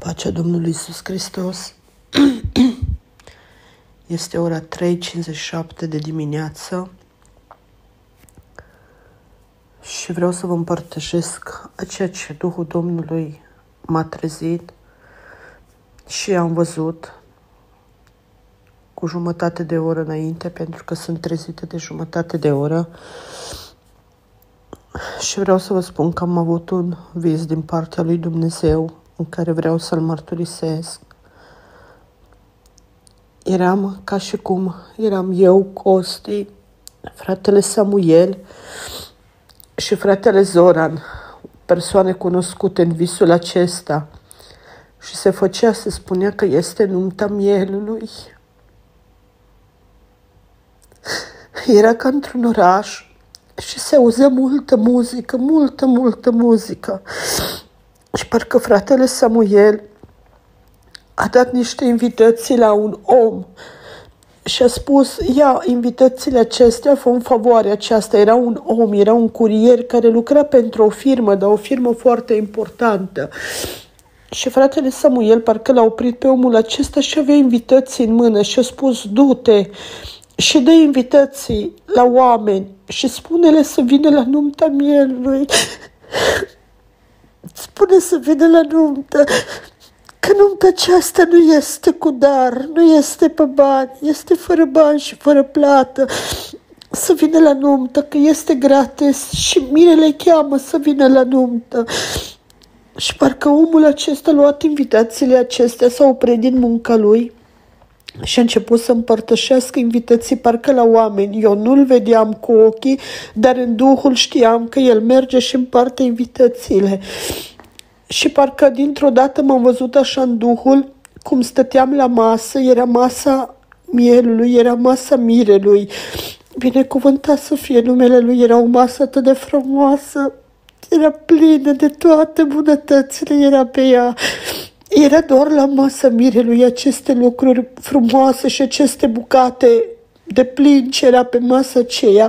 Pacea Domnului Iisus Hristos. Este ora 3:57 de dimineață și vreau să vă împărtășesc a ceea ce Duhul Domnului m-a trezit și am văzut cu jumătate de oră înainte, pentru că sunt trezită de jumătate de oră. Și vreau să vă spun că am avut un vis din partea lui Dumnezeu în care vreau să-l mărturisesc. Eram ca și cum eram eu, Costi, fratele Samuel și fratele Zoran, persoane cunoscute în visul acesta. Și se spunea că este nunta mielului. Era ca într-un oraș și se auzea multă muzică. Și parcă fratele Samuel a dat niște invitații la un om și a spus: ia invitațiile acestea, fă-mi favoarea aceasta. Era un om, era un curier care lucra pentru o firmă, dar o firmă foarte importantă. Și fratele Samuel parcă l-a oprit pe omul acesta și avea invitații în mână și a spus: du-te și dă invitații la oameni și spune-le să vină la nunta mielului. Spune să vină la nuntă, că nunta aceasta nu este cu dar, nu este pe bani, este fără bani și fără plată. Să vină la nuntă, că este gratis și mirele cheamă să vină la nuntă. Și parcă omul acesta a luat invitațiile acestea, s-a oprit din munca lui și a început să împărtășească invitații parcă la oameni. Eu nu-l vedeam cu ochii, dar în Duhul știam că el merge și împarte invitațiile. Și parcă dintr-o dată m-am văzut așa în Duhul, cum stăteam la masă, era masa mielului, era masa mirelui. Binecuvântat să fie numele lui, era o masă atât de frumoasă, era plină de toate bunătățile, era pe ea. Era doar la masa mirelui aceste lucruri frumoase și aceste bucate de plin ce era pe masa aceea.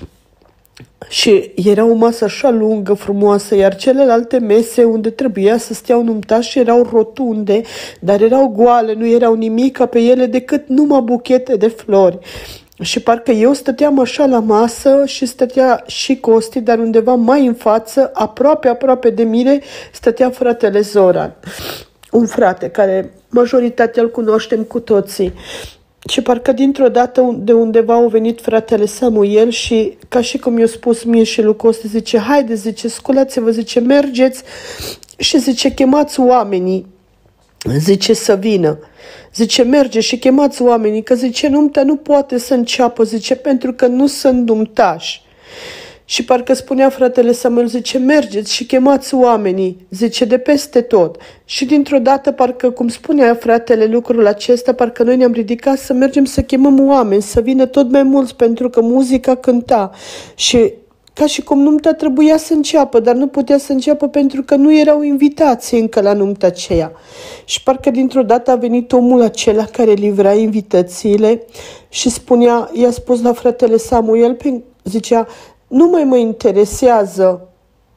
Și era o masă așa lungă, frumoasă, iar celelalte mese unde trebuia să stea nuntași erau rotunde, dar erau goale, nu erau nimica pe ele decât numai buchete de flori. Și parcă eu stăteam așa la masă și stătea și Costi, dar undeva mai în față, aproape de mine, stătea fratele Zoran. Un frate care majoritatea îl cunoaștem cu toții. Și parcă dintr-o dată de undeva au venit fratele Samuel și ca și cum i-a spus mie și lui Costi, zice: haide, zice, sculați-vă, zice, mergeți și zice, chemați oamenii, zice, să vină. Zice, merge și chemați oamenii, că zice, nunta nu poate să înceapă, zice, pentru că nu sunt nuntași. Și parcă spunea fratele Samuel, zice, mergeți și chemați oamenii, zice, de peste tot. Și dintr-o dată, parcă cum spunea fratele lucrul acesta, parcă noi ne-am ridicat să mergem să chemăm oameni, să vină tot mai mulți, pentru că muzica cânta. Și ca și cum nunta trebuia să înceapă, dar nu putea să înceapă pentru că nu erau invitații încă la nunta aceea. Și parcă dintr-o dată a venit omul acela care livra invitațiile și spunea, i-a spus la fratele Samuel, zicea, nu mai mă interesează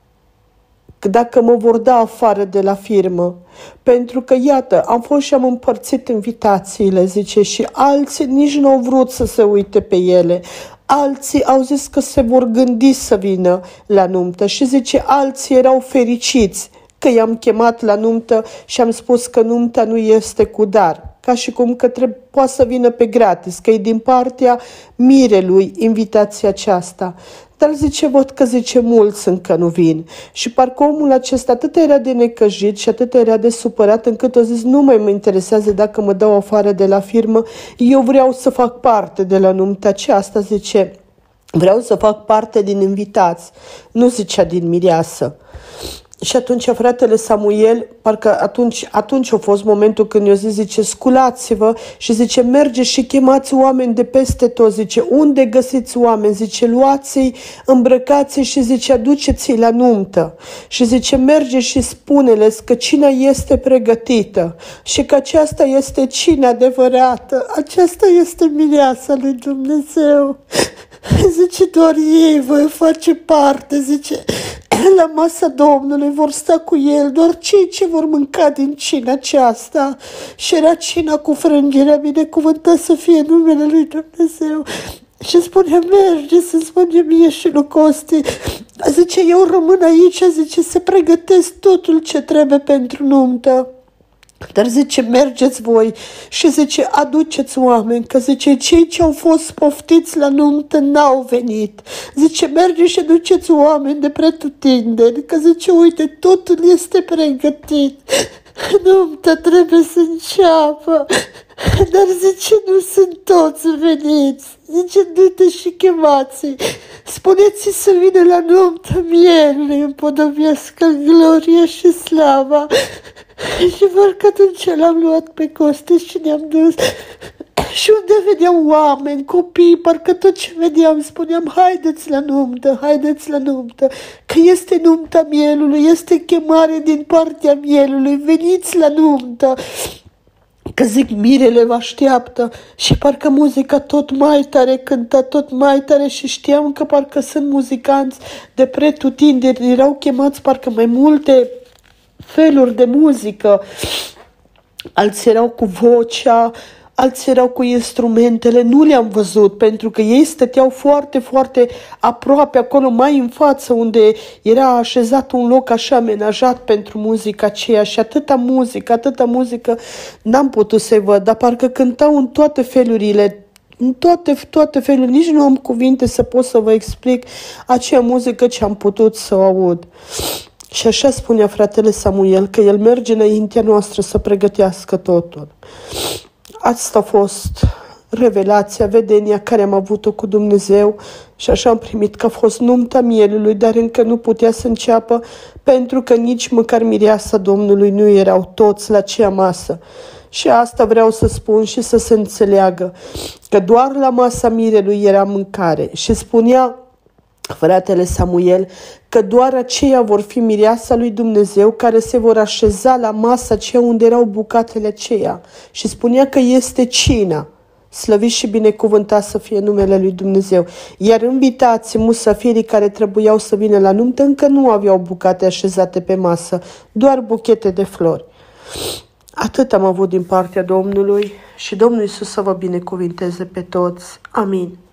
dacă mă vor da afară de la firmă, pentru că, iată, am fost și am împărțit invitațiile, zice, și alții nici nu au vrut să se uite pe ele. Alții au zis că se vor gândi să vină la nuntă și, zice, alții erau fericiți că i-am chemat la nuntă și am spus că nunta nu este cu dar, ca și cum că poate să vină pe gratis, că e din partea mirelui invitația aceasta. Dar zice, văd că, zice, mulți încă nu vin. Și parcă omul acesta atât era de necăjit și atât era de supărat încât a zis, nu mai mă interesează dacă mă dau afară de la firmă, eu vreau să fac parte de la nunta aceasta, zice, vreau să fac parte din invitați, nu zicea din mireasă. Și atunci fratele Samuel, parcă atunci a fost momentul când i-a zis, zice, sculați-vă și zice, merge și chemați oameni de peste tot, zice, unde găsiți oameni, zice, luați-i, îmbrăcați-i și zice, aduceți-i la nuntă. Și zice, merge și spune-le că cina este pregătită și că aceasta este cina adevărată, aceasta este mireasa lui Dumnezeu. Zice, doar ei voi face parte, zice, la masa Domnului, vor sta cu El doar cei ce vor mânca din cina aceasta. Și era cina cu frângerea, binecuvântat să fie numele lui Dumnezeu. Și spunea, merge să spune mie și lui Costi. Zice, eu rămân aici, zice, să pregătesc totul ce trebuie pentru nuntă. Dar zice, mergeți voi și zice, aduceți oameni, că zice, cei ce au fost poftiți la nuntă n-au venit. Zice, merge și aduceți oameni de pretutindeni, că zice, uite, totul este pregătit. Nunta trebuie să înceapă. Dar zice, nu sunt toți veniți. Zice, du-te și chemați-i. Spuneți-i să vină la nuntă mielului, împodobească gloria și slava. Și parcă atunci l-am luat pe Costi și ne-am dus. Și unde vedeam oameni, copii, parcă tot ce vedeam, spuneam, haideți la nuntă, haideți la nuntă, că este nunta mielului, este chemare din partea mielului, veniți la nuntă. Că zic, mirele vă așteaptă și parcă muzica tot mai tare cânta, tot mai tare și știam că parcă sunt muzicanți de pretutindeni, erau chemați parcă mai multe feluri de muzică, alții erau cu vocea, alții erau cu instrumentele, nu le-am văzut pentru că ei stăteau foarte, foarte aproape acolo, mai în față, unde era așezat un loc așa amenajat pentru muzica aceea și atâta muzică, n-am putut să-i văd, dar parcă cântau în toate felurile, în toate felurile, nici nu am cuvinte să pot să vă explic aceea muzică ce am putut să o aud. Și așa spunea fratele Samuel, că el merge înaintea noastră să pregătească totul. Asta a fost revelația, vedenia care am avut-o cu Dumnezeu și așa am primit că a fost nunta mielului, dar încă nu putea să înceapă pentru că nici măcar mireasa Domnului nu erau toți la acea masă. Și asta vreau să spun și să se înțeleagă, că doar la masa mirelui era mâncare și spunea fratele Samuel că doar aceia vor fi mireasa lui Dumnezeu care se vor așeza la masa aceea unde erau bucatele aceea. Și spunea că este cina. Slăvit și binecuvântat să fie numele lui Dumnezeu. Iar invitații, musafirii care trebuiau să vină la nuntă încă nu aveau bucate așezate pe masă, doar buchete de flori. Atât am avut din partea Domnului și Domnul Iisus să vă binecuvinteze pe toți. Amin.